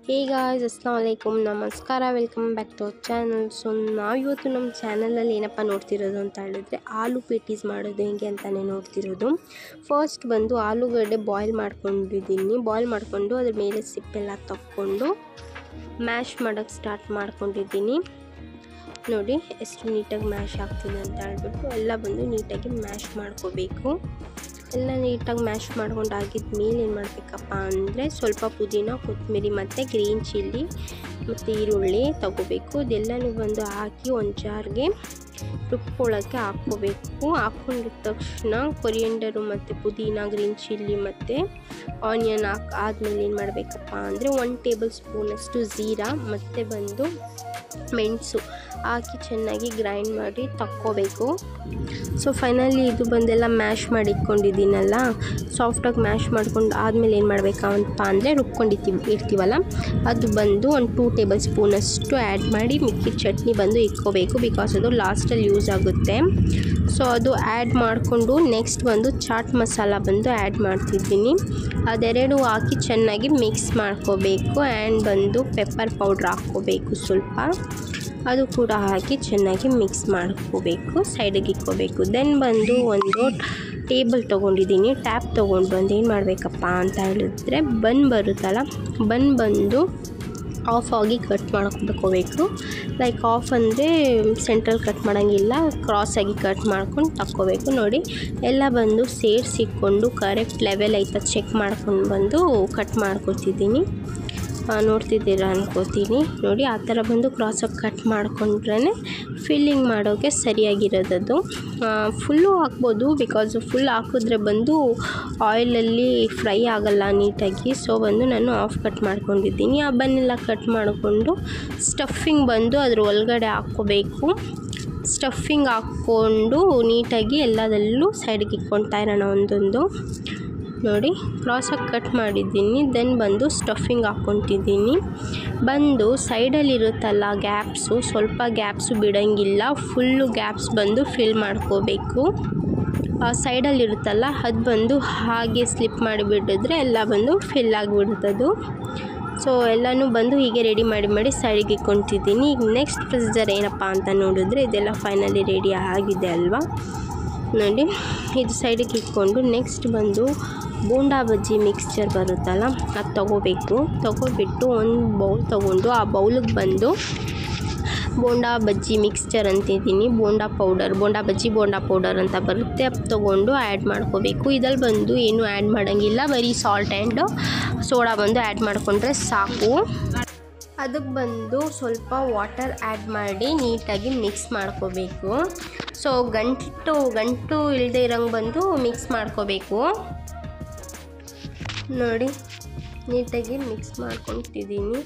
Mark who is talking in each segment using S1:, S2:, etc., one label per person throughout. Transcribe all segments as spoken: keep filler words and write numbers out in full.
S1: Hey guys, assalamu alaikum, ನಮಸ್ಕಾರ, welcome back to our channel. So ನಾವಿವತ್ತು ನಮ್ಮ ಚಾನಲಲ್ಲಿ ಏನಪ್ಪ ನೋಡ್ತಿರೋದು ಅಂತ ಹೇಳಿದ್ರೆ ಆಲೂ ಪೇಟೀಸ್ ಮಾಡೋದು ಹೇಗೆ ಅಂತಲೇ ನೋಡ್ತಿರೋದು. ಫಸ್ಟ್ ಬಂದು ಆಲೂಗಡ್ಡೆ ಬಾಯ್ಲ್ ಮಾಡ್ಕೊಂಡಿದ್ದೀನಿ. ಬಾಯ್ಲ್ ಮಾಡಿಕೊಂಡು ಅದ್ರ ಮೇಲೆ ಸಿಪ್ಪೆಲ್ಲ ತಕ್ಕೊಂಡು ಮ್ಯಾಶ್ ಮಾಡೋಕ್ಕೆ ಸ್ಟಾರ್ಟ್ ಮಾಡ್ಕೊಂಡಿದ್ದೀನಿ. ನೋಡಿ ಎಷ್ಟು ನೀಟಾಗಿ ಮ್ಯಾಶ್ ಆಗ್ತಿದೆ ಅಂತ ಹೇಳ್ಬಿಟ್ಟು ಎಲ್ಲ ಬಂದು ನೀಟಾಗಿ ಮ್ಯಾಶ್ ಮಾಡ್ಕೋಬೇಕು. ಎಲ್ಲ ನೀಟಾಗಿ ಮ್ಯಾಶ್ ಮಾಡ್ಕೊಂಡು ಆಗಿದ ಮೇಲೆ ಏನು ಮಾಡಬೇಕಪ್ಪ ಅಂದರೆ ಸ್ವಲ್ಪ ಪುದೀನ, ಕೊತ್ತಂಬರಿ ಮತ್ತು ಗ್ರೀನ್ ಚಿಲ್ಲಿ ಮತ್ತು ಈರುಳ್ಳಿ ತೊಗೋಬೇಕು. ಇದೆಲ್ಲನೂ ಬಂದು ಹಾಕಿ ಒಂದು ಜಾರ್ಗೆ ರುಬ್ಕೊಳ್ಳೋಕ್ಕೆ ಹಾಕ್ಕೋಬೇಕು. ಹಾಕ್ಕೊಂಡಿದ ತಕ್ಷಣ ಕೊರಿಯಂಡರು ಮತ್ತು ಪುದೀನ, ಗ್ರೀನ್ ಚಿಲ್ಲಿ ಮತ್ತು ಆನಿಯನ್ ಹಾಕಿ ಆದಮೇಲೆ ಏನು ಮಾಡಬೇಕಪ್ಪ ಅಂದರೆ ಒನ್ ಟೇಬಲ್ ಸ್ಪೂನಷ್ಟು ಜೀರಾ ಮತ್ತು ಬಂದು ಮೆಣಸು ಹಾಕಿ ಚೆನ್ನಾಗಿ ಗ್ರೈಂಡ್ ಮಾಡಿ ತಕ್ಕೋಬೇಕು. ಸೊ ಫೈನಲಿ ಇದು ಬಂದೆಲ್ಲ ಮ್ಯಾಶ್ ಮಾಡಿ ಇಟ್ಕೊಂಡಿದ್ದೀನಲ್ಲ, ಸಾಫ್ಟಾಗಿ ಮ್ಯಾಶ್ ಮಾಡ್ಕೊಂಡು ಆದಮೇಲೆ ಏನು ಮಾಡಬೇಕಪ್ಪ ಅಂದರೆ ರುಬ್ಕೊಂಡಿರ್ತೀವಿ ಇರ್ತೀವಲ್ಲ ಅದು ಬಂದು ಒಂದು ಟೂ ಟೇಬಲ್ ಸ್ಪೂನಷ್ಟು ಆ್ಯಡ್ ಮಾಡಿ ಮಿಕ್ಕಿದ ಚಟ್ನಿ ಬಂದು ಇಟ್ಕೋಬೇಕು. ಬಿಕಾಸ್ ಅದು ಲಾಸ್ಟಲ್ಲಿ ಯೂಸ್ ಆಗುತ್ತೆ. ಸೊ ಅದು ಆ್ಯಡ್ ಮಾಡಿಕೊಂಡು ನೆಕ್ಸ್ಟ್ ಬಂದು ಚಾಟ್ ಮಸಾಲ ಬಂದು ಆ್ಯಡ್ ಮಾಡ್ತಿದ್ದೀನಿ. ಅದೆರಡು ಹಾಕಿ ಚೆನ್ನಾಗಿ ಮಿಕ್ಸ್ ಮಾಡ್ಕೋಬೇಕು. ಆ್ಯಂಡ್ ಬಂದು ಪೆಪ್ಪರ್ ಪೌಡ್ರ್ ಹಾಕ್ಕೋಬೇಕು ಸ್ವಲ್ಪ, ಅದು ಕೂಡ ಹಾಕಿ ಚೆನ್ನಾಗಿ ಮಿಕ್ಸ್ ಮಾಡ್ಕೋಬೇಕು, ಸೈಡಿಗೆ ಇಟ್ಕೋಬೇಕು. ದೆನ್ ಬಂದು ಒಂದು ಟೇಬಲ್ ತೊಗೊಂಡಿದ್ದೀನಿ. ಟ್ಯಾಪ್ ತೊಗೊಂಡು ಬಂದು ಏನು ಮಾಡಬೇಕಪ್ಪ ಅಂತ ಹೇಳಿದ್ರೆ ಬನ್ ಬರುತ್ತಲ್ಲ, ಬನ್ ಬಂದು ಆಫ್ ಆಗಿ ಕಟ್ ಮಾಡ್ಕೋಬೇಕು. ಲೈಕ್ ಆಫ್ ಅಂದರೆ ಸೆಂಟ್ರಲ್ ಕಟ್ ಮಾಡೋಂಗಿಲ್ಲ, ಕ್ರಾಸಾಗಿ ಕಟ್ ಮಾಡ್ಕೊಂಡು ತಕ್ಕೋಬೇಕು. ನೋಡಿ ಎಲ್ಲ ಬಂದು ಸೇರಿಸಿಕೊಂಡು ಕರೆಕ್ಟ್ ಲೆವೆಲ್ ಆಯ್ತಾ ಚೆಕ್ ಮಾಡ್ಕೊಂಡು ಬಂದು ಕಟ್ ಮಾಡ್ಕೊತಿದ್ದೀನಿ. ನೋಡ್ತಿದ್ದೀರಾ ಅನ್ಕೋತೀನಿ. ನೋಡಿ ಆ ಥರ ಬಂದು ಕ್ರಾಸಾಗಿ ಕಟ್ ಮಾಡ್ಕೊಂಡ್ರೇ ಫಿಲ್ಲಿಂಗ್ ಮಾಡೋಕ್ಕೆ ಸರಿಯಾಗಿರೋದದು. ಫುಲ್ಲು ಹಾಕ್ಬೋದು, ಬಿಕಾಸ್ ಫುಲ್ ಹಾಕಿದ್ರೆ ಬಂದು ಆಯಿಲಲ್ಲಿ ಫ್ರೈ ಆಗೋಲ್ಲ ನೀಟಾಗಿ. ಸೊ ಬಂದು ನಾನು ಆಫ್ ಕಟ್ ಮಾಡ್ಕೊಂಡಿದ್ದೀನಿ. ಆ ಬನ್ನೆಲ್ಲ ಕಟ್ ಮಾಡಿಕೊಂಡು ಸ್ಟಫಿಂಗ್ ಬಂದು ಅದ್ರ ಒಳಗಡೆ ಹಾಕ್ಕೋಬೇಕು. ಸ್ಟಫಿಂಗ್ ಹಾಕ್ಕೊಂಡು ನೀಟಾಗಿ ಎಲ್ಲದರಲ್ಲೂ ಸೈಡಿಗೆ ಇಟ್ಕೊಳ್ತಾ ಇರೋಣ ಒಂದೊಂದು. ನೋಡಿ ಕ್ರಾಸಾಗಿ ಕಟ್ ಮಾಡಿದ್ದೀನಿ. ದೆನ್ ಬಂದು ಸ್ಟಫಿಂಗ್ ಹಾಕ್ಕೊತಿದ್ದೀನಿ. ಬಂದು ಸೈಡಲ್ಲಿರುತ್ತಲ್ಲ ಗ್ಯಾಪ್ಸು, ಸ್ವಲ್ಪ ಗ್ಯಾಪ್ಸು ಬಿಡೋಂಗಿಲ್ಲ, ಫುಲ್ಲು ಗ್ಯಾಪ್ಸ್ ಬಂದು ಫಿಲ್ ಮಾಡ್ಕೋಬೇಕು. ಸೈಡಲ್ಲಿರುತ್ತಲ್ಲ ಅದು ಬಂದು ಹಾಗೆ ಸ್ಲಿಪ್ ಮಾಡಿಬಿಟ್ಟಿದ್ರೆ ಎಲ್ಲ ಬಂದು ಫಿಲ್ ಆಗಿಬಿಡ್ತದು. ಸೊ ಎಲ್ಲನೂ ಬಂದು ಹೀಗೆ ರೆಡಿ ಮಾಡಿ ಮಾಡಿ ಸೈಡಿಗೆ ಇಟ್ಕೊತಿದ್ದೀನಿ. ಈಗ ನೆಕ್ಸ್ಟ್ ಪ್ರೊಸೀಜರ್ ಏನಪ್ಪ ಅಂತ ನೋಡಿದ್ರೆ ಇದೆಲ್ಲ ಫೈನಲಿ ರೆಡಿ ಆಗಿದೆ ಅಲ್ವಾ. ನೋಡಿ ಇದು ಸೈಡಿಗೆ ಇಟ್ಕೊಂಡು ನೆಕ್ಸ್ಟ್ ಬಂದು ಬೋಂಡಾ ಬಜ್ಜಿ ಮಿಕ್ಸ್ಚರ್ ಬರುತ್ತಲ್ಲ ಅದು ತೊಗೋಬೇಕು. ತೊಗೊಬಿಟ್ಟು ಒಂದು ಬೌಲ್ ತೊಗೊಂಡು ಆ ಬೌಲಿಗೆ ಬಂದು ಬೋಂಡಾ ಬಜ್ಜಿ ಮಿಕ್ಸ್ಚರ್ ಅಂತಿದ್ದೀನಿ, ಬೋಂಡಾ ಪೌಡರ್, ಬೋಂಡಾ ಬಜ್ಜಿ ಬೋಂಡಾ ಪೌಡರ್ ಅಂತ ಬರುತ್ತೆ, ಅದು ತೊಗೊಂಡು ಆ್ಯಡ್ ಮಾಡ್ಕೋಬೇಕು. ಇದಲ್ಲಿ ಬಂದು ಏನು ಆ್ಯಡ್ ಮಾಡೋಂಗಿಲ್ಲ, ಬರೀ ಸಾಲ್ಟ್ ಆ್ಯಂಡ್ ಸೋಡಾ ಬಂದು ಆ್ಯಡ್ ಮಾಡಿಕೊಂಡ್ರೆ ಸಾಕು. ಅದಕ್ಕೆ ಬಂದು ಸ್ವಲ್ಪ ವಾಟರ್ ಆ್ಯಡ್ ಮಾಡಿ ನೀಟಾಗಿ ಮಿಕ್ಸ್ ಮಾಡ್ಕೋಬೇಕು. ಸೊ ಗಂಟು ಗಂಟು ಇಲ್ಲದೆ ಇರೋಂಗೆ ಬಂದು ಮಿಕ್ಸ್ ಮಾಡ್ಕೋಬೇಕು. ನೋಡಿ ನೀಟಾಗಿ ಮಿಕ್ಸ್ ಮಾಡ್ಕೊತಿದ್ದೀನಿ.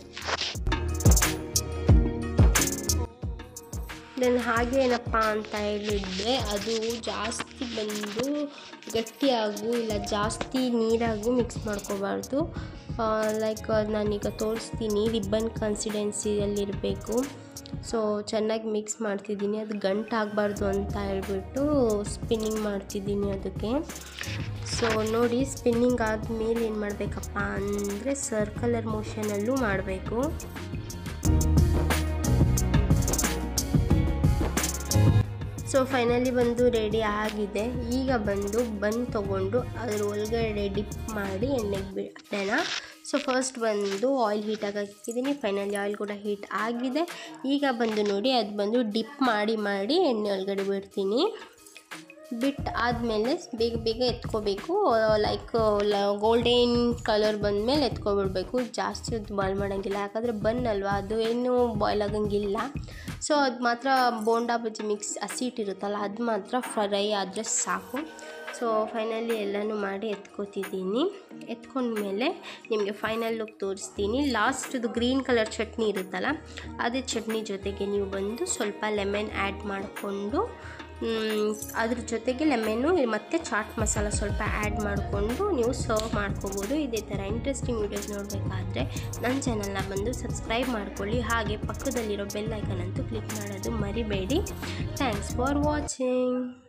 S1: ದೆನ್ ಹಾಗೆ ಏನಪ್ಪ ಅಂತ ಹೇಳಿದರೆ ಅದು ಜಾಸ್ತಿ ಬಂದು ಗಟ್ಟಿಯಾಗೂ ಇಲ್ಲ ಜಾಸ್ತಿ ನೀರಾಗೂ ಮಿಕ್ಸ್ ಮಾಡ್ಕೋಬಾರ್ದು. ಲೈಕ್ ನಾನೀಗ ತೋರಿಸ್ತೀನಿ, ರಿಬ್ಬನ್ ಕನ್ಸಿಸ್ಟೆನ್ಸಿಯಲ್ಲಿರಬೇಕು. ಸೊ ಚೆನ್ನಾಗಿ ಮಿಕ್ಸ್ ಮಾಡ್ತಿದ್ದೀನಿ. ಅದು ಗಂಟಾಗಬಾರ್ದು ಅಂತ ಹೇಳ್ಬಿಟ್ಟು ಸ್ಪಿನ್ನಿಂಗ್ ಮಾಡ್ತಿದ್ದೀನಿ ಅದಕ್ಕೆ. ಸೊ ನೋಡಿ ಸ್ಪಿನ್ನಿಂಗ್ ಆದಮೇಲೆ ಏನು ಮಾಡಬೇಕಪ್ಪ ಅಂದರೆ ಸರ್ಕಲರ್ ಮೋಷನಲ್ಲೂ ಮಾಡಬೇಕು. ಸೊ ಫೈನಲಿ ಬಂದು ರೆಡಿ ಆಗಿದೆ. ಈಗ ಬಂದು ಬನ್ ತೊಗೊಂಡು ಅದ್ರ ಒಳಗಡೆ ಡಿಪ್ ಮಾಡಿ ಎಣ್ಣೆಗೆ ಬಿಡೋಣ. ಸೊ ಫಸ್ಟ್ ಬಂದು ಆಯಿಲ್ ಹೀಟಾಗಿ ಹಾಕಿದ್ದೀನಿ. ಫೈನಲಿ ಆಯಿಲ್ ಕೂಡ ಹೀಟ್ ಆಗಿದೆ. ಈಗ ಬಂದು ನೋಡಿ ಅದು ಬಂದು ಡಿಪ್ ಮಾಡಿ ಮಾಡಿ ಎಣ್ಣೆ ಒಳಗಡೆ ಬಿಡ್ತೀನಿ. ಬಿಟ್ಟು ಆದಮೇಲೆ ಬೇಗ ಬೇಗ ಎತ್ಕೋಬೇಕು. ಲೈಕ್ ಗೋಲ್ಡನ್ ಕಲರ್ ಬಂದಮೇಲೆ ಎತ್ಕೊಬಿಡ್ಬೇಕು. ಜಾಸ್ತಿ ಹೊತ್ತು ಬಾಯ್ಲ್ ಮಾಡೋಂಗಿಲ್ಲ, ಯಾಕಂದರೆ ಬನ್ ಅಲ್ವಾ ಅದು ಏನು ಬಾಯ್ಲ್ ಆಗೋಂಗಿಲ್ಲ. ಸೊ ಅದು ಮಾತ್ರ ಬೋಂಡಾ ಬಜ್ಜಿ ಮಿಕ್ಸ್ ಹಸಿಟ್ಟು ಇರುತ್ತಲ್ಲ ಅದು ಮಾತ್ರ ಫ್ರೈ ಆದರೆ ಸಾಕು. ಸೊ ಫೈನಲಿ ಎಲ್ಲನೂ ಮಾಡಿ ಎತ್ಕೋತಿದ್ದೀನಿ. ಎತ್ಕೊಂಡ್ಮೇಲೆ ನಿಮಗೆ ಫೈನಲ್ ಲುಕ್ ತೋರಿಸ್ತೀನಿ. ಲಾಸ್ಟ್ದು ಗ್ರೀನ್ ಕಲರ್ ಚಟ್ನಿ ಇರುತ್ತಲ್ಲ ಅದೇ ಚಟ್ನಿ ಜೊತೆಗೆ ನೀವು ಬಂದು ಸ್ವಲ್ಪ ಲೆಮನ್ ಆ್ಯಡ್ ಮಾಡಿಕೊಂಡು ಅದ್ರ ಜೊತೆಗೆ ಲೆಮನ್ನು ಮತ್ತು ಚಾಟ್ ಮಸಾಲ ಸ್ವಲ್ಪ ಆ್ಯಡ್ ಮಾಡಿಕೊಂಡು ನೀವು ಸರ್ವ್ ಮಾಡ್ಕೋಬೋದು. ಇದೇ ಥರ ಇಂಟ್ರೆಸ್ಟಿಂಗ್ ವೀಡಿಯೋಸ್ ನೋಡಬೇಕಾದ್ರೆ ನನ್ನ ಚಾನಲ್ನ ಬಂದು ಸಬ್ಸ್ಕ್ರೈಬ್ ಮಾಡ್ಕೊಳ್ಳಿ. ಹಾಗೆ ಪಕ್ಕದಲ್ಲಿರೋ ಬೆಲ್ ಐಕನ್ ಅಂತೂ ಕ್ಲಿಕ್ ಮಾಡೋದು ಮರಿಬೇಡಿ. Thanks for watching.